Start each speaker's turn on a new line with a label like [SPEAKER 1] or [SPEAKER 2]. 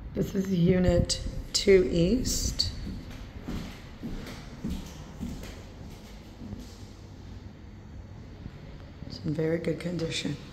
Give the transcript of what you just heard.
[SPEAKER 1] This is Unit 2 East. It's in very good condition.